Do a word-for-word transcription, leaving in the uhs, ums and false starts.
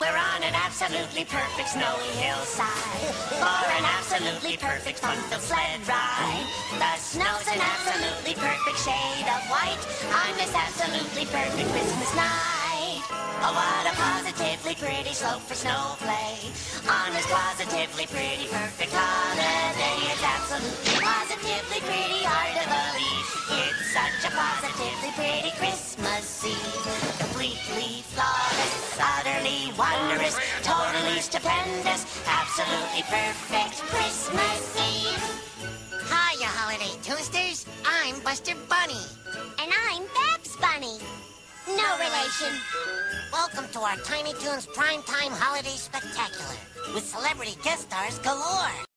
We're on an absolutely perfect snowy hillside for an absolutely perfect fun-filled sled ride. The snow's an absolutely perfect shade of white on this absolutely perfect Christmas night. Oh, what a positively pretty slope for snow play on this positively pretty perfect holiday. It's absolutely positively pretty hard to believe. It's such a positively pretty Christmas Eve. Completely flawless, utterly wondrous, totally stupendous, absolutely perfect Christmas Eve. Hiya, Holiday Toasters. I'm Buster Bunny. And I'm Babs Bunny. No relation. Welcome to our Tiny Toons Primetime Holiday Spectacular with celebrity guest stars galore.